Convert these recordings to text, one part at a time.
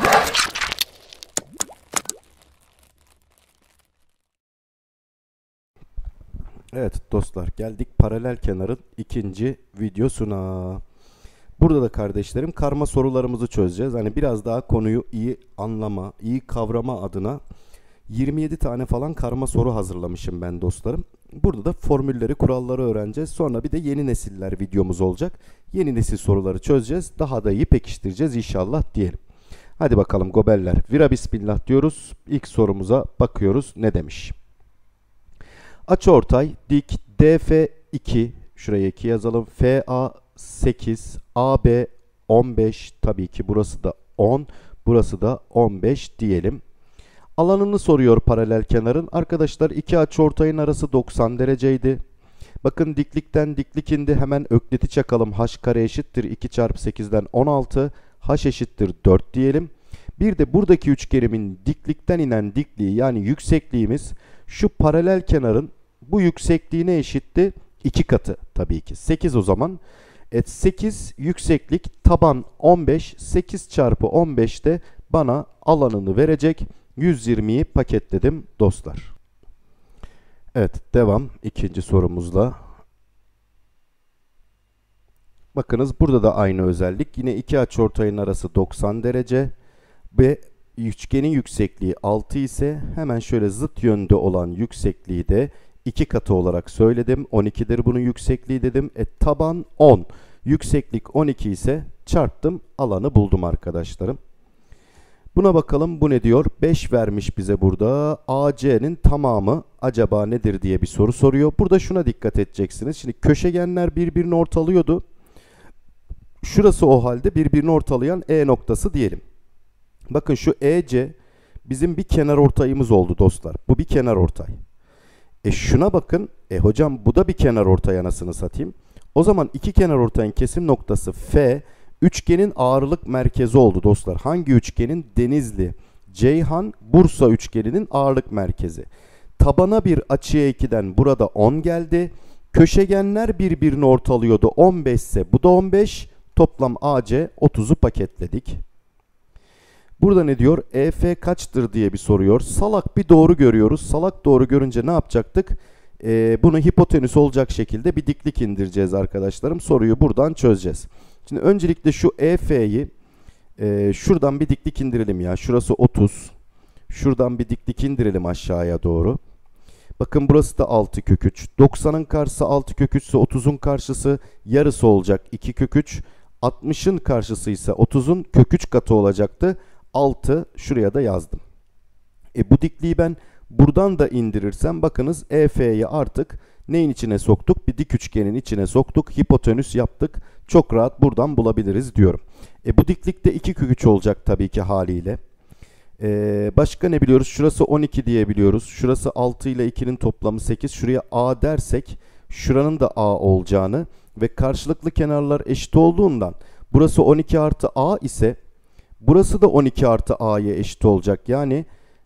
Evet dostlar, geldik paralel kenarın ikinci videosuna. Burada da kardeşlerim karma sorularımızı çözeceğiz. Hani biraz daha konuyu iyi anlama, iyi kavrama adına 27 tane falan karma soru hazırlamışım ben dostlarım. Burada da formülleri, kuralları öğreneceğiz. Sonra bir de yeni nesiller videomuz olacak. Yeni nesil soruları çözeceğiz. Daha da iyi pekiştireceğiz inşallah diyelim. Hadi bakalım gobeller. Vira bismillah diyoruz. İlk sorumuza bakıyoruz. Ne demiş? Açıortay dik DF2, şuraya 2 yazalım. FA 8, AB 15, tabii ki burası da 10, burası da 15 diyelim. Alanını soruyor paralel kenarın. Arkadaşlar iki açıortayın arası 90 dereceydi. Bakın diklikten diklik indi. Hemen ökliti çakalım. H kare eşittir 2 çarpı 8'den 16. H eşittir 4 diyelim. Bir de buradaki üçgenimin diklikten inen dikliği, yani yüksekliğimiz şu paralel kenarın bu yüksekliğine eşitti. 2 katı tabii ki. 8 o zaman. Evet, 8 yükseklik, taban 15. 8 çarpı 15 de bana alanını verecek. 120'yi paketledim dostlar. Evet, devam ikinci sorumuzla. Bakınız burada da aynı özellik. Yine iki açıortayın arası 90 derece ve üçgenin yüksekliği 6 ise hemen şöyle zıt yönde olan yüksekliği de 2 katı olarak söyledim. 12'dir bunun yüksekliği dedim. Taban 10. Yükseklik 12 ise çarptım, alanı buldum arkadaşlarım. Buna bakalım, bu ne diyor? 5 vermiş bize burada. AC'nin tamamı acaba nedir diye bir soru soruyor. Burada şuna dikkat edeceksiniz. Şimdi köşegenler birbirini ortalıyordu. Şurası o halde birbirini ortalayan E noktası diyelim. Bakın şu EC bizim bir kenar ortayımız oldu dostlar. Bu bir kenar ortay. Şuna bakın. Hocam bu da bir kenar ortay, anasını satayım. O zaman iki kenar ortayın kesim noktası F, üçgenin ağırlık merkezi oldu dostlar. Hangi üçgenin? Denizli, Ceyhan, Bursa üçgeninin ağırlık merkezi. Tabana bir açıya 2'den burada 10 geldi. Köşegenler birbirini ortalıyordu. 15 ise bu da 15. Toplam AC 30'u paketledik. Burada ne diyor? EF kaçtır diye bir soruyor. Salak bir doğru görüyoruz. Salak doğru görünce ne yapacaktık? Bunu hipotenüs olacak şekilde bir diklik indireceğiz arkadaşlarım. Soruyu buradan çözeceğiz. Şimdi öncelikle şu EF'yi şuradan bir diklik indirelim ya. Şurası 30. Şuradan bir diklik indirelim aşağıya doğru. Bakın burası da 6 kök 3. 90'ın karşısı 6 kök 3 ise 30'un karşısı yarısı olacak 2 kök 3. 60'ın karşısı ise 30'un kök 3 katı olacaktı. 6 şuraya da yazdım. Bu dikliği ben buradan da indirirsem bakınız EF'yi artık neyin içine soktuk? Bir dik üçgenin içine soktuk. Hipotenüs yaptık. Çok rahat buradan bulabiliriz diyorum. Bu diklikte 2 kök 3 olacak tabii ki haliyle. Başka ne biliyoruz? Şurası 12 diyebiliyoruz. Şurası 6 ile 2'nin toplamı 8. Şuraya A dersek şuranın da A olacağını ve karşılıklı kenarlar eşit olduğundan burası 12 artı A ise burası da 12 artı A'ya eşit olacak. Yani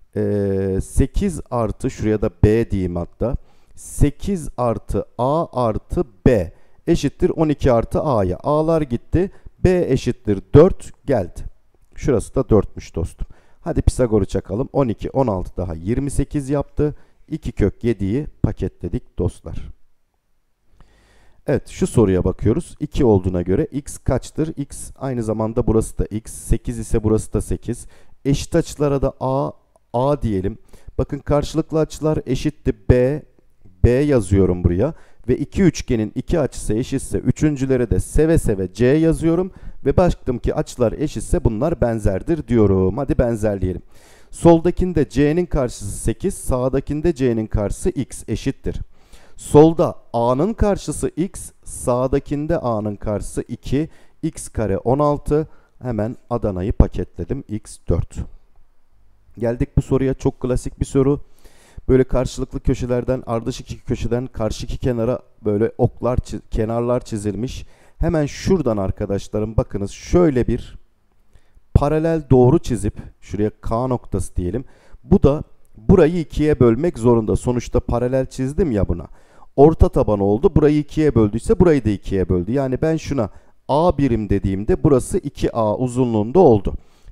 8 artı, şuraya da B diyeyim hatta, 8 artı A artı B eşittir 12 artı A'ya. A'lar gitti. B eşittir 4 geldi. Şurası da 4'müş dostum. Hadi Pisagor'u çakalım. 12, 16 daha 28 yaptı. 2 kök 7'yi paketledik dostlar. Evet, şu soruya bakıyoruz. 2 olduğuna göre x kaçtır? X aynı zamanda burası da x. 8 ise burası da 8. Eşit açılara da A diyelim. Bakın karşılıklı açılar eşitti B yazıyorum buraya. Ve iki üçgenin iki açısı eşitse üçüncülere de seve seve C yazıyorum. Ve baktım ki açılar eşitse bunlar benzerdir diyorum. Hadi benzerleyelim. Soldakinde C'nin karşısı 8, sağdakinde C'nin karşısı x eşittir. Solda A'nın karşısı x, sağdakinde A'nın karşısı 2, x kare 16. Hemen Adana'yı paketledim, x 4. Geldik bu soruya, çok klasik bir soru. Böyle karşılıklı köşelerden, ardışık iki köşeden karşı iki kenara böyle oklar, kenarlar çizilmiş. Hemen şuradan arkadaşlarım bakınız şöyle bir paralel doğru çizip şuraya K noktası diyelim. Bu da burayı ikiye bölmek zorunda. Sonuçta paralel çizdim ya buna. Orta taban oldu. Burayı ikiye böldüyse burayı da ikiye böldü. Yani ben şuna A birim dediğimde burası 2A uzunluğunda oldu.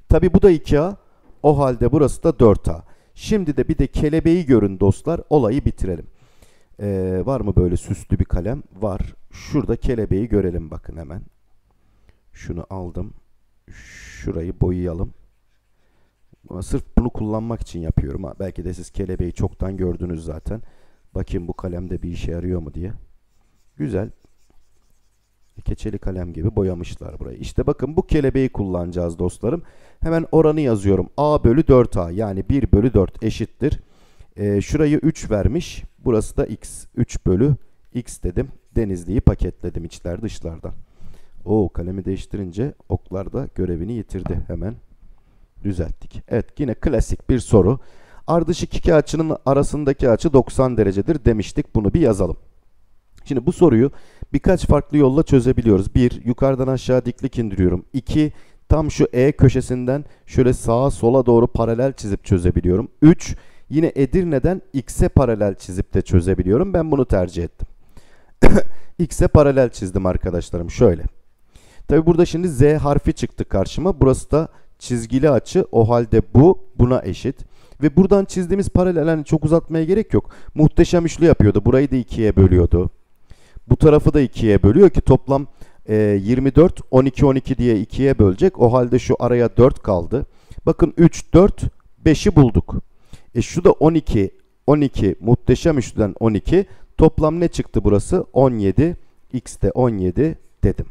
Tabi bu da 2A. O halde burası da 4A. Şimdi de bir de kelebeği görün dostlar. Olayı bitirelim. Var mı böyle süslü bir kalem? Var. Şurada kelebeği görelim bakın hemen. Şunu aldım. Şurayı boyayalım. Sırf bunu kullanmak için yapıyorum. Belki de siz kelebeği çoktan gördünüz zaten. Bakayım bu kalemde bir işe yarıyor mu diye. Güzel. Keçeli kalem gibi boyamışlar burayı. İşte bakın bu kelebeği kullanacağız dostlarım. Hemen oranı yazıyorum. A bölü 4A yani 1 bölü 4 eşittir. Şurayı 3 vermiş. Burası da x. 3 bölü x dedim. Denizli'yi paketledim içler dışlardan. Kalemi değiştirince oklar da görevini yitirdi. Hemen düzelttik. Evet, yine klasik bir soru. Ardışık iki açının arasındaki açı 90 derecedir demiştik. Bunu bir yazalım. Şimdi bu soruyu birkaç farklı yolla çözebiliyoruz. 1. Yukarıdan aşağı diklik indiriyorum. 2. Tam şu E köşesinden şöyle sağa sola doğru paralel çizip çözebiliyorum. 3. Yine Edirne'den X'e paralel çizip de çözebiliyorum. Ben bunu tercih ettim. X'e paralel çizdim arkadaşlarım. Şöyle. Tabi burada şimdi Z harfi çıktı karşıma. Burası da çizgili açı. O halde bu buna eşit. Ve buradan çizdiğimiz paralel, hani çok uzatmaya gerek yok. Muhteşem üçlü yapıyordu. Burayı da 2'ye bölüyordu. Bu tarafı da 2'ye bölüyor ki toplam 24, 12, 12 diye 2'ye bölecek. O halde şu araya 4 kaldı. Bakın 3, 4, 5'i bulduk. Şu da 12, 12 muhteşem üçlüden 12. Toplam ne çıktı burası? 17. X de 17 dedim.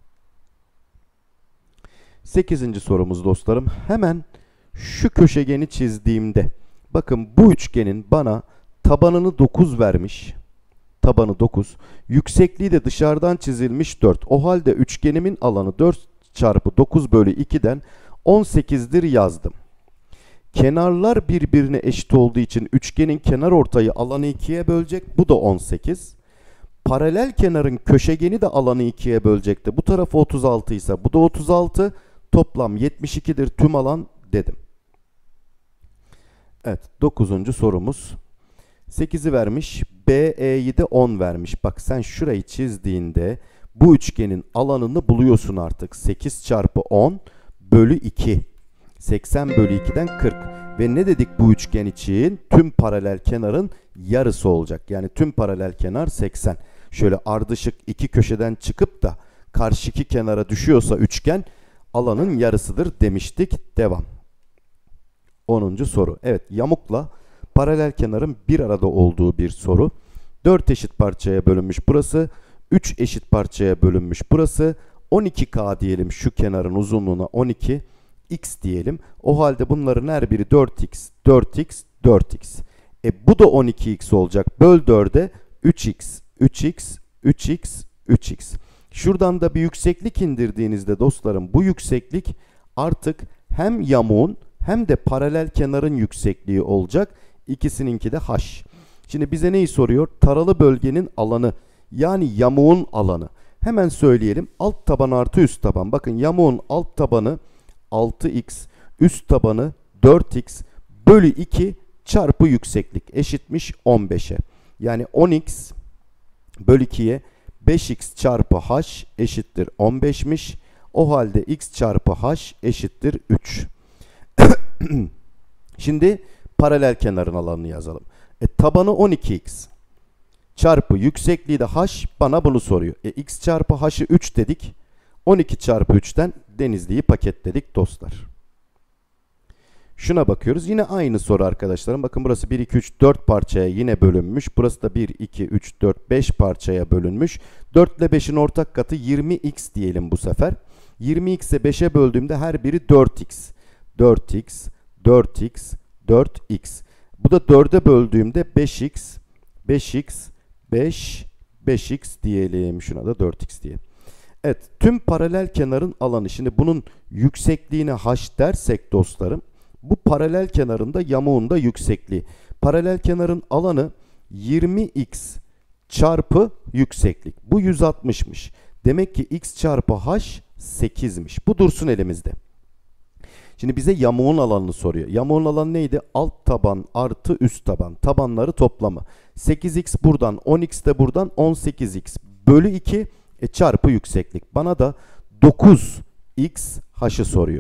8. sorumuz dostlarım. Hemen şu köşegeni çizdiğimde bakın bu üçgenin bana tabanını 9 vermiş. Tabanı 9. Yüksekliği de dışarıdan çizilmiş 4. O halde üçgenimin alanı 4 çarpı 9 bölü 2'den 18'dir yazdım. Kenarlar birbirine eşit olduğu için üçgenin kenarortayı alanı 2'ye bölecek. Bu da 18. Paralel kenarın köşegeni de alanı 2'ye bölecekti. Bu tarafı 36 ise bu da 36. Toplam 72'dir tüm alan dedim. Evet, 9. sorumuz. 8'i vermiş. BE'yi de 10 vermiş. Bak sen şurayı çizdiğinde bu üçgenin alanını buluyorsun artık. 8 çarpı 10 bölü 2. 80 bölü 2'den 40. Ve ne dedik bu üçgen için? Tüm paralel kenarın yarısı olacak. Yani tüm paralel kenar 80. Şöyle ardışık iki köşeden çıkıp da karşıki kenara düşüyorsa üçgen alanın yarısıdır demiştik. Devam. 10. soru. Evet, yamukla paralel kenarın bir arada olduğu bir soru. 4 eşit parçaya bölünmüş burası. 3 eşit parçaya bölünmüş burası. 12K diyelim şu kenarın uzunluğuna 12. X diyelim. O halde bunların her biri 4x, 4x, 4x. Bu da 12x olacak. Böl 4'e 3x, 3x, 3x, 3x. Şuradan da bir yükseklik indirdiğinizde dostlarım bu yükseklik artık hem yamuğun hem de paralel kenarın yüksekliği olacak. İkisininki de h. Şimdi bize neyi soruyor? Taralı bölgenin alanı, yani yamuğun alanı. Hemen söyleyelim. Alt taban artı üst taban. Bakın yamuğun alt tabanı 6x, üst tabanı 4x bölü 2 çarpı yükseklik eşitmiş 15'e. Yani 10x bölü 2'ye 5x çarpı h eşittir 15'miş. O halde x çarpı h eşittir 3. Şimdi paralel kenarın alanını yazalım. Tabanı 12x çarpı yüksekliği de h, bana bunu soruyor. X çarpı h'ı 3 dedik. 12 çarpı 3'ten Denizli'yi paketledik dostlar. Şuna bakıyoruz. Yine aynı soru arkadaşlarım. Bakın burası 1, 2, 3, 4 parçaya yine bölünmüş. Burası da 1, 2, 3, 4, 5 parçaya bölünmüş. 4 ile 5'in ortak katı 20x diyelim bu sefer. 20x'e 5'e böldüğümde her biri 4x. 4x, 4x, 4x. Bu da 4'e böldüğümde 5x, 5x, 5, 5x diyelim. Şuna da 4x diyelim. Evet, tüm paralel kenarın alanı. Şimdi bunun yüksekliğine h dersek dostlarım, bu paralel kenarında yamuğunda yüksekliği. Paralel kenarın alanı 20x çarpı yükseklik. Bu 160'mış. Demek ki x çarpı h 8'miş. Bu dursun elimizde. Şimdi bize yamuğun alanını soruyor. Yamuğun alanı neydi? Alt taban artı üst taban. Tabanları toplamı. 8x buradan, 10x de buradan, 18x bölü 2 çarpı yükseklik. Bana da 9x h'ı soruyor.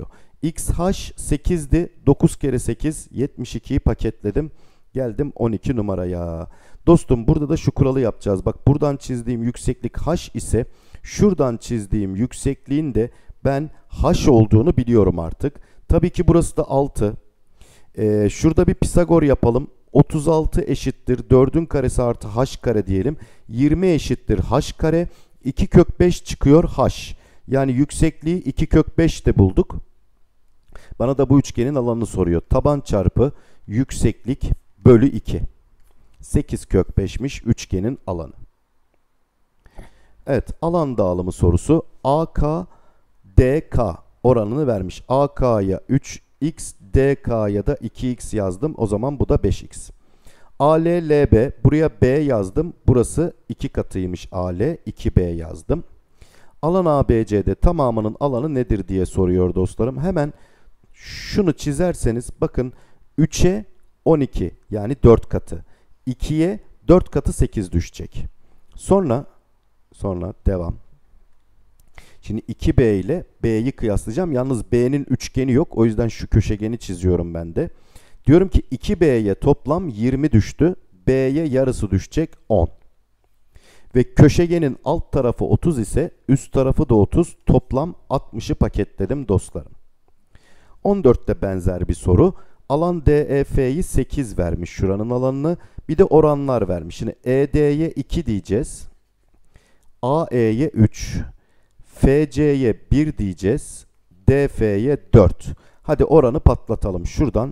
XH 8'di. 9 kere 8 72'yi paketledim. Geldim 12 numaraya. Dostum burada da şu kuralı yapacağız. Bak buradan çizdiğim yükseklik h ise şuradan çizdiğim yüksekliğin de ben h olduğunu biliyorum artık. Tabii ki burası da 6. Şurada bir Pisagor yapalım. 36 eşittir 4'ün karesi artı h kare diyelim. 20 eşittir h kare. 2 kök 5 çıkıyor h. Yani yüksekliği 2 kök 5 de bulduk. Bana da bu üçgenin alanını soruyor. Taban çarpı yükseklik bölü 2. 8 kök 5'miş üçgenin alanı. Evet, alan dağılımı sorusu. AK, DK oranını vermiş. AK'ya 3x, DK'ya da 2x yazdım. O zaman bu da 5x. AL, LB. Buraya B yazdım. Burası 2 katıymış AL. 2B yazdım. Alan ABC'de tamamının alanı nedir diye soruyor dostlarım. Hemen şunu çizerseniz bakın 3'e 12 yani 4 katı. 2'ye 4 katı 8 düşecek. Sonra devam. Şimdi 2B ile B'yi kıyaslayacağım. Yalnız B'nin üçgeni yok. O yüzden şu köşegeni çiziyorum ben de. Diyorum ki 2B'ye toplam 20 düştü. B'ye yarısı düşecek 10. Ve köşegenin alt tarafı 30 ise üst tarafı da 30. Toplam 60'ı paketledim dostlarım. 14'te benzer bir soru. Alan DEF'yi 8 vermiş şuranın alanını. Bir de oranlar vermiş. Şimdi ED'ye 2 diyeceğiz. AE'ye 3. FC'ye 1 diyeceğiz. DF'ye 4. Hadi oranı patlatalım. Şuradan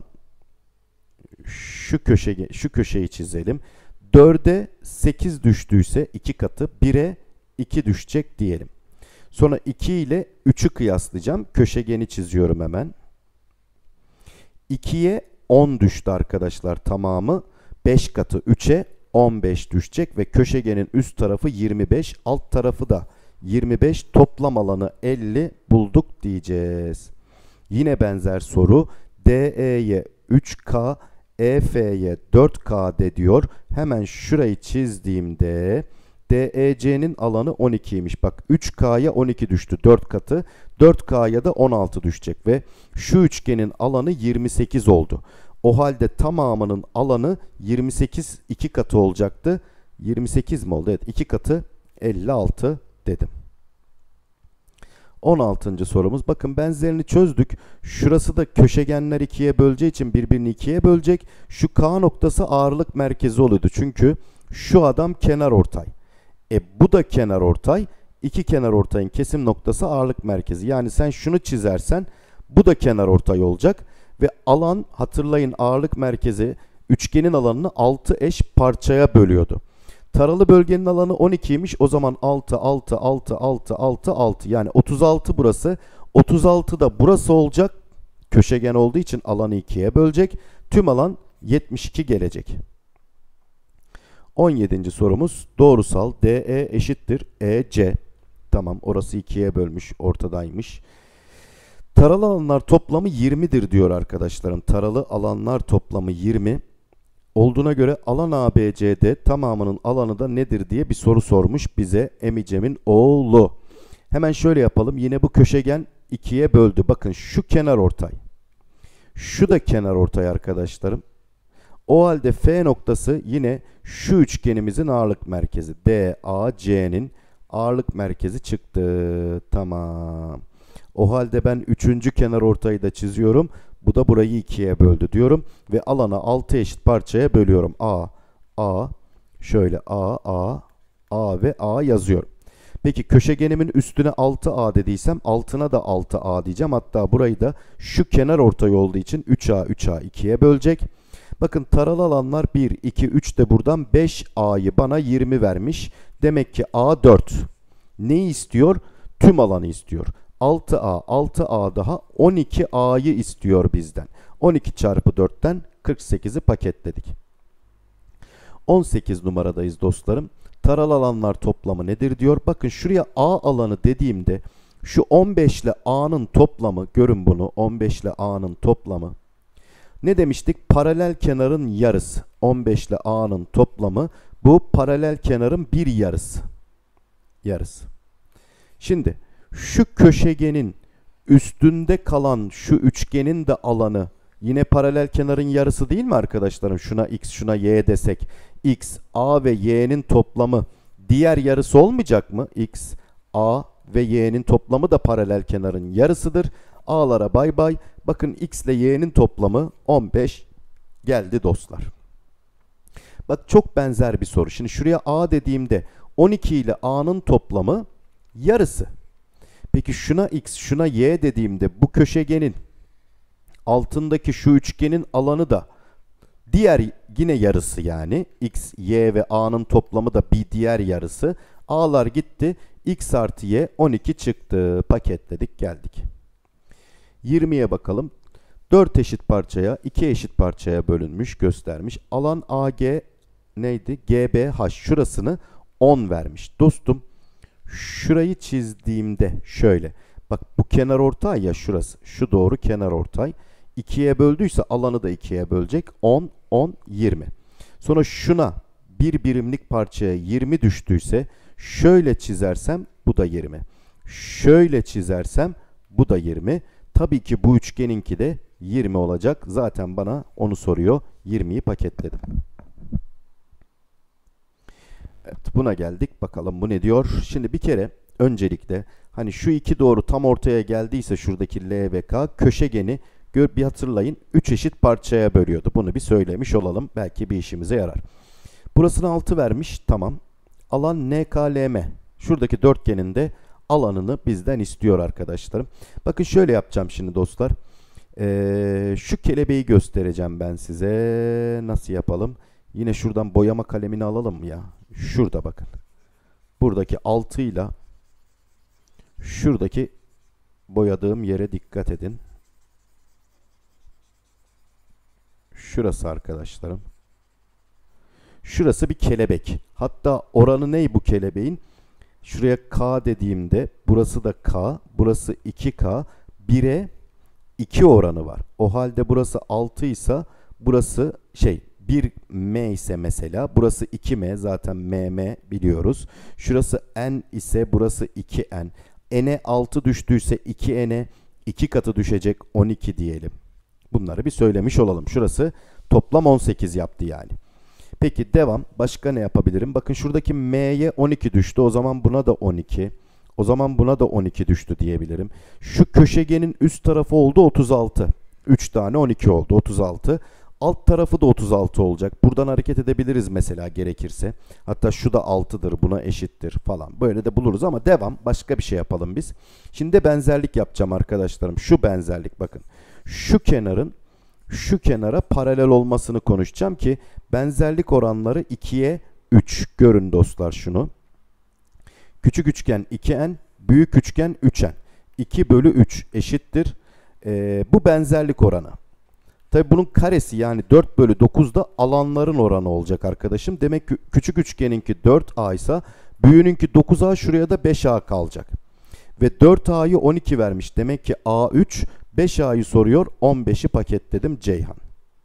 şu köşeyi çizelim. 4'e 8 düştüyse 2 katı 1'e 2 düşecek diyelim. Sonra 2 ile 3'ü kıyaslayacağım. Köşegeni çiziyorum hemen. 2'ye 10 düştü arkadaşlar tamamı. 5 katı 3'e 15 düşecek ve köşegenin üst tarafı 25, alt tarafı da 25, toplam alanı 50 bulduk diyeceğiz. Yine benzer soru. DE'ye 3K, EF'ye 4K de diyor. Hemen şurayı çizdiğimde DEC'nin alanı 12'ymiş. Bak 3K'ya 12 düştü 4 katı. 4K'ya da 16 düşecek ve şu üçgenin alanı 28 oldu. O halde tamamının alanı 28 2 katı olacaktı. 28 mi oldu? Evet 2 katı 56 dedim. 16. sorumuz. Bakın benzerini çözdük. Şurası da köşegenler 2'ye böleceği için birbirini 2'ye bölecek. Şu K noktası ağırlık merkezi oluyordu. Çünkü şu adam kenarortay. Bu da kenarortay. İki kenarortayın kesim noktası ağırlık merkezi. Yani sen şunu çizersen bu da kenarortay olacak. Ve alan hatırlayın ağırlık merkezi üçgenin alanını 6 eş parçaya bölüyordu. Taralı bölgenin alanı 12'ymiş. O zaman 6, 6, 6, 6, 6, 6. Yani 36 burası. 36 da burası olacak. Köşegen olduğu için alanı 2'ye bölecek. Tüm alan 72 gelecek. 17. sorumuz. Doğrusal DE eşittir EC. Tamam orası 2'ye bölmüş. Ortadaymış. Taralı alanlar toplamı 20'dir diyor arkadaşlarım. Taralı alanlar toplamı 20. Olduğuna göre alan ABC'de tamamının alanı da nedir diye bir soru sormuş bize Emicem'in oğlu. Hemen şöyle yapalım. Yine bu köşegen 2'ye böldü. Bakın şu kenarortay. Şu da kenarortay arkadaşlarım. O halde F noktası yine şu üçgenimizin ağırlık merkezi. DAC'nin ağırlık merkezi çıktı. Tamam. O halde ben 3. kenarortayı da çiziyorum. Bu da burayı 2'ye böldü diyorum. Ve alanı 6 eşit parçaya bölüyorum. A, şöyle A ve A yazıyorum. Peki köşegenimin üstüne 6A dediysem altına da 6A diyeceğim. Hatta burayı da şu kenarortay olduğu için 3A 2'ye bölecek. Bakın taralı alanlar 1, 2, 3 de buradan 5A'yı bana 20 vermiş. Demek ki A 4. Neyi istiyor? Tüm alanı istiyor. 6A daha 12A'yı istiyor bizden. 12 çarpı 4'ten 48'i paketledik. 18 numaradayız dostlarım. Taralı alanlar toplamı nedir diyor. Bakın şuraya A alanı dediğimde şu 15 ile A'nın toplamı, görün bunu, 15 ile A'nın toplamı. Ne demiştik? Paralel kenarın yarısı. 15 ile A'nın toplamı. Bu paralel kenarın bir yarısı. Şimdi şu köşegenin Üstünde kalan şu üçgenin de alanı yine paralel kenarın yarısı değil mi arkadaşlarım? Şuna x, şuna y desek. X, a ve y'nin toplamı diğer yarısı olmayacak mı? X, a ve y'nin toplamı da paralel kenarın yarısıdır. A'lara bay bay. Bakın x ile y'nin toplamı 15 geldi dostlar. Bak çok benzer bir soru. Şimdi şuraya a dediğimde 12 ile a'nın toplamı yarısı. Peki şuna x, şuna y dediğimde bu köşegenin altındaki şu üçgenin alanı da diğer yine yarısı yani. X, y ve a'nın toplamı da bir diğer yarısı. A'lar gitti. X artı y 12 çıktı. Paketledik geldik. 20'ye bakalım. 4 eşit parçaya, 2 eşit parçaya bölünmüş, göstermiş. Alan AG neydi? GBH şurasını 10 vermiş. Dostum şurayı çizdiğimde şöyle. Bak bu kenarortay ya şurası. Şu doğru kenarortay. 2'ye böldüyse alanı da 2'ye bölecek. 10, 10, 20. Sonra şuna bir birimlik parçaya 20 düştüyse şöyle çizersem bu da 20. Şöyle çizersem bu da 20. Tabii ki bu üçgeninki de 20 olacak. Zaten bana onu soruyor. 20'yi paketledim. Evet, buna geldik. Bakalım bu ne diyor? Şimdi bir kere öncelikle hani şu iki doğru tam ortaya geldiyse şuradaki L ve K köşegeni bir hatırlayın 3 eşit parçaya bölüyordu. Bunu bir söylemiş olalım. Belki bir işimize yarar. Burasını 6 vermiş. Tamam. Alan NKLM. Şuradaki dörtgenin de alanını bizden istiyor arkadaşlarım. Bakın şöyle yapacağım şimdi dostlar. Şu kelebeği göstereceğim ben size. Nasıl yapalım? Yine şuradan boyama kalemini alalım mı ya? Şurada bakın. Buradaki 6 ile şuradaki boyadığım yere dikkat edin. Şurası arkadaşlarım. Şurası bir kelebek. Hatta oranı ne bu kelebeğin? Şuraya K dediğimde burası da K, burası 2K, 1'e 2 oranı var. O halde burası 6 ise burası 1M ise mesela burası 2M, zaten MM biliyoruz. Şurası N ise burası 2N. N'e 6 düştüyse 2N'e 2 katı düşecek 12 diyelim. Bunları bir söylemiş olalım. Şurası toplam 18 yaptı yani. Peki devam. Başka ne yapabilirim? Bakın şuradaki M'ye 12 düştü. O zaman buna da 12. O zaman buna da 12 düştü diyebilirim. Şu köşegenin üst tarafı oldu 36. 3 tane 12 oldu 36. Alt tarafı da 36 olacak. Buradan hareket edebiliriz mesela gerekirse. Hatta şu da 6'dır, buna eşittir falan. Böyle de buluruz ama devam. Başka bir şey yapalım biz. Şimdi de benzerlik yapacağım arkadaşlarım. Şu benzerlik bakın. Şu kenarın şu kenara paralel olmasını konuşacağım ki benzerlik oranları 2'ye 3. Görün dostlar şunu. Küçük üçgen 2n, büyük üçgen 3n. 2 bölü 3 eşittir. Bu benzerlik oranı. Tabi bunun karesi yani 4 bölü 9 da alanların oranı olacak arkadaşım. Demek ki küçük üçgeninki 4a ise büyüğününki 9a, şuraya da 5a kalacak. Ve 4a'yı 12 vermiş. Demek ki a 3, 5a'yı soruyor. 15'i paketledim Ceyhan.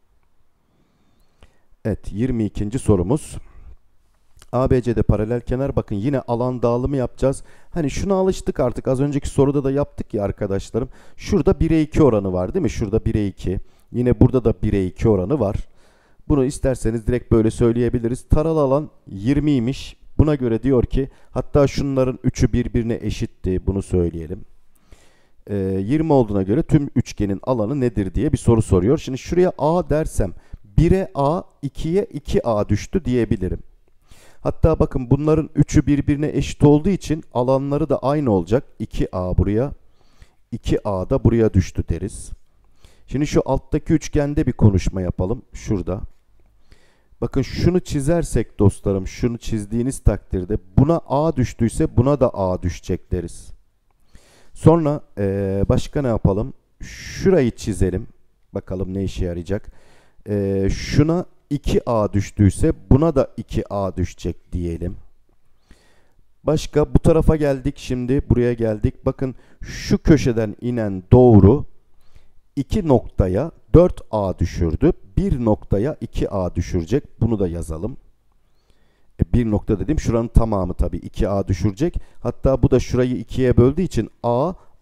Evet, 22. sorumuz. ABC'de paralel kenar. Bakın yine alan dağılımı yapacağız. Hani şuna alıştık artık. Az önceki soruda da yaptık ya arkadaşlarım. Şurada 1'e 2 oranı var değil mi? Şurada 1'e 2. Yine burada da 1'e 2 oranı var. Bunu isterseniz direkt böyle söyleyebiliriz. Taralı alan 20'ymiş. Buna göre diyor ki hatta şunların 3'ü birbirine eşitti. Bunu söyleyelim. 20 olduğuna göre tüm üçgenin alanı nedir diye bir soru soruyor. Şimdi şuraya A dersem 1'e A, 2'ye 2A düştü diyebilirim. Hatta bakın bunların 3'ü birbirine eşit olduğu için alanları da aynı olacak. 2A buraya, 2A da buraya düştü deriz. Şimdi şu alttaki üçgende bir konuşma yapalım. Şurada. Bakın şunu çizersek dostlarım, şunu çizdiğiniz takdirde buna A düştüyse buna da A düşecek deriz. Sonra başka ne yapalım? Şurayı çizelim. Bakalım ne işe yarayacak. Şuna 2A düştüyse buna da 2A düşecek diyelim. Başka bu tarafa geldik şimdi. Buraya geldik. Bakın şu köşeden inen doğru 2 noktaya 4A düşürdü. 1 noktaya 2A düşürecek. Bunu da yazalım. Bir nokta dedim. Şuranın tamamı tabii 2A düşürecek. Hatta bu da şurayı 2'ye böldüğü için A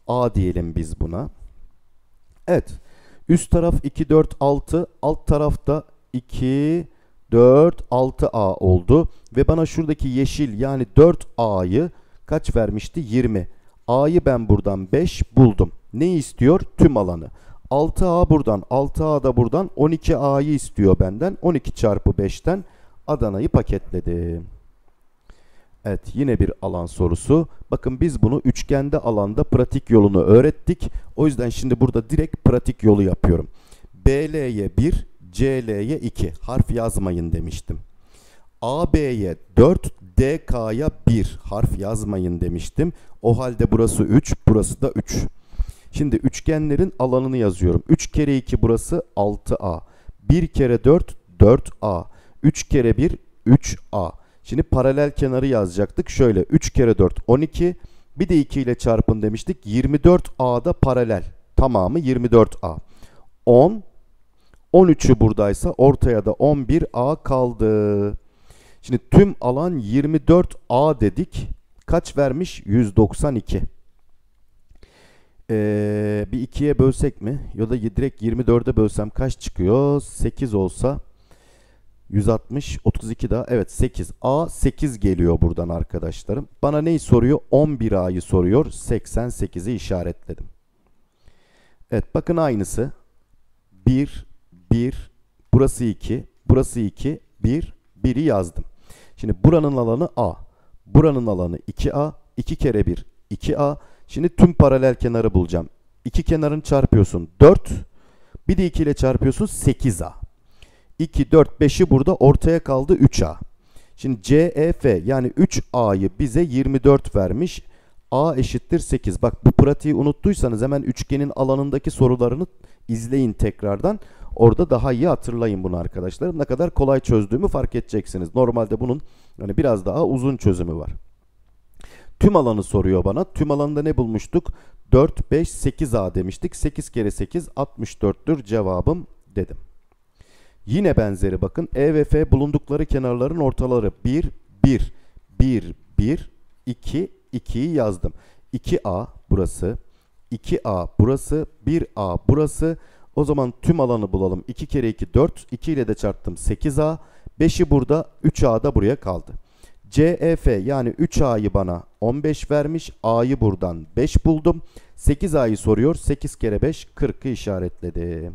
A diyelim biz buna. Evet. Üst taraf 2, 4, 6. Alt tarafta 2, 4, 6A oldu. Ve bana şuradaki yeşil yani 4A'yı kaç vermişti? 20. A'yı ben buradan 5 buldum. Neyi istiyor? Tüm alanı. 6A buradan, 6A da buradan 12A'yı istiyor benden. 12 çarpı 5'ten Adana'yı paketledim. Evet, yine bir alan sorusu. Bakın biz bunu üçgende alanda pratik yolunu öğrettik. O yüzden şimdi burada direkt pratik yolu yapıyorum. BL'ye 1, CL'ye 2. Harf yazmayın demiştim. AB'ye 4, DK'ya 1. Harf yazmayın demiştim. O halde burası 3, burası da 3. Şimdi üçgenlerin alanını yazıyorum. 3 kere 2 burası 6A. 1 kere 4, 4A. 3 kere 1, 3A. Şimdi paralel kenarı yazacaktık. Şöyle 3 kere 4, 12. Bir de 2 ile çarpın demiştik. 24A'da paralel. Tamamı 24A. 10. 13'ü buradaysa ortaya da 11A kaldı. Şimdi tüm alan 24A dedik. Kaç vermiş? 192. Bir 2'ye bölsek mi? Ya da direkt 24'e bölsem kaç çıkıyor? 8 olsa 160, 32 daha. Evet 8. A 8 geliyor buradan arkadaşlarım. Bana neyi soruyor? 11A'yı soruyor. 88'i işaretledim. Evet bakın aynısı. 1, 1, burası 2, burası 2, 1, 1'i yazdım. Şimdi buranın alanı A. Buranın alanı 2A. 2 kere 1, 2A. Şimdi tüm paralel kenarı bulacağım. 2 kenarını çarpıyorsun 4. Bir de 2 ile çarpıyorsun 8A. 2, 4, 5'i burada ortaya kaldı 3A. Şimdi CEF yani 3A'yı bize 24 vermiş. A eşittir 8. Bak bu pratiği unuttuysanız hemen üçgenin alanındaki sorularını izleyin tekrardan. Orada daha iyi hatırlayın bunu arkadaşlar. Ne kadar kolay çözdüğümü fark edeceksiniz. Normalde bunun hani biraz daha uzun çözümü var. Tüm alanı soruyor bana. Tüm alanda ne bulmuştuk? 4, 5, 8A demiştik. 8 kere 8 64'tür cevabım dedim. Yine benzeri bakın. E ve F bulundukları kenarların ortaları 1, 1, 1, 1, 2, 2'yi yazdım. 2A burası, 2A burası, 1A burası. O zaman tüm alanı bulalım. 2 kere 2 4, 2 ile de çarptım 8A. 5'i burada, 3A da buraya kaldı. CEF yani 3A'yı bana 15 vermiş. A'yı buradan 5 buldum. 8A'yı soruyor. 8 kere 5 40'ı işaretledim.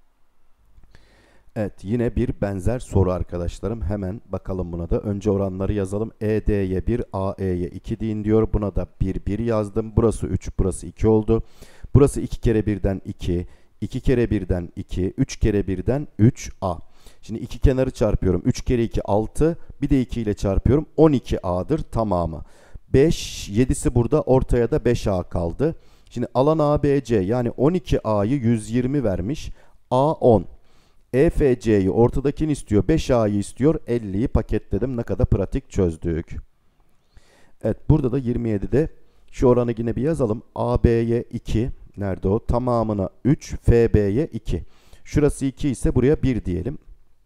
Evet yine bir benzer soru arkadaşlarım. Hemen bakalım buna da. Önce oranları yazalım. ED'ye 1, AE'ye 2 deyin diyor. Buna da 1, 1 yazdım. Burası 3, burası 2 oldu. Burası 2 kere 1'den 2, 2 kere 1'den 2, 3 kere 1'den 3A. Şimdi iki kenarı çarpıyorum. 3 kere 2 6, bir de 2 ile çarpıyorum. 12A'dır tamamı. 5, 7'si burada, ortaya da 5A kaldı. Şimdi alan ABC yani 12A'yı 120 vermiş. A 10. EFC'yi ortadakini istiyor. 5A'yı istiyor. 50'yi paketledim. Ne kadar pratik çözdük. Evet burada da 27'de şu oranı yine bir yazalım. AB'ye 2. Nerede o? Tamamına 3. FB'ye 2. Şurası 2 ise buraya 1 diyelim.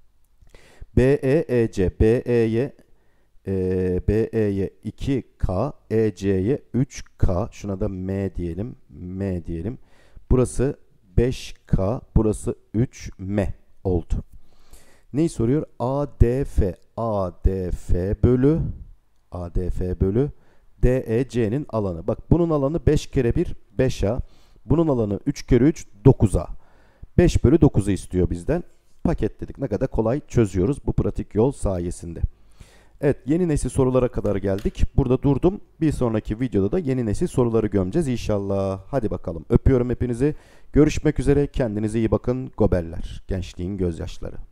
BEEC. BE'ye 2K. EC'ye 3K. Şuna da M diyelim. M diyelim. Burası 5K. Burası 3M oldu. Neyi soruyor? ADF bölü DEC'nin alanı. Bak bunun alanı 5 kere 1 5A. Bunun alanı 3 kere 3 9A. 5 bölü 9'u istiyor bizden. Paketledik. Ne kadar kolay çözüyoruz bu pratik yol sayesinde. Evet yeni nesil sorulara kadar geldik. Burada durdum. Bir sonraki videoda da yeni nesil soruları gömeceğiz inşallah. Hadi bakalım. Öpüyorum hepinizi. Görüşmek üzere. Kendinize iyi bakın. Gobeller. Gençliğin gözyaşları.